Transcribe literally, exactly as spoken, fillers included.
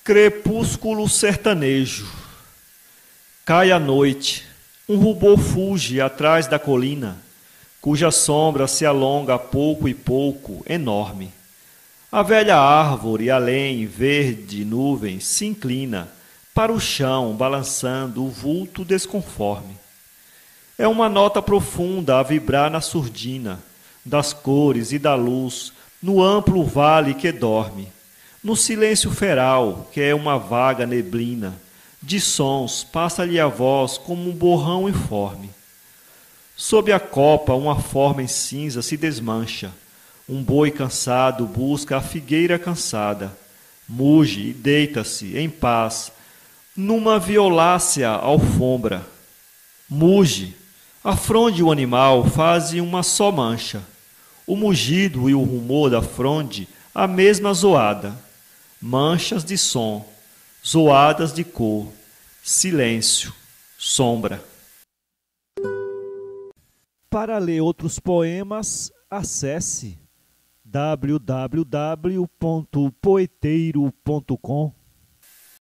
Crepúsculo sertanejo. Cai a noite, um rubor fuge atrás da colina, cuja sombra se alonga pouco e pouco, enorme. A velha árvore, além, verde nuvem, se inclina para o chão, balançando o vulto desconforme. É uma nota profunda a vibrar na surdina, das cores e da luz, no amplo vale que dorme. No silêncio feral, que é uma vaga neblina, de sons passa-lhe a voz como um borrão informe. Sob a copa uma forma em cinza se desmancha. Um boi cansado busca a figueira cansada. Muge e deita-se, em paz, numa violácea alfombra. Muge, a fronde o animal faz uma só mancha. O mugido e o rumor da fronde, a mesma zoada. Manchas de som, zoadas de cor, silêncio, sombra. Para ler outros poemas, acesse w w w ponto poeteiro ponto com.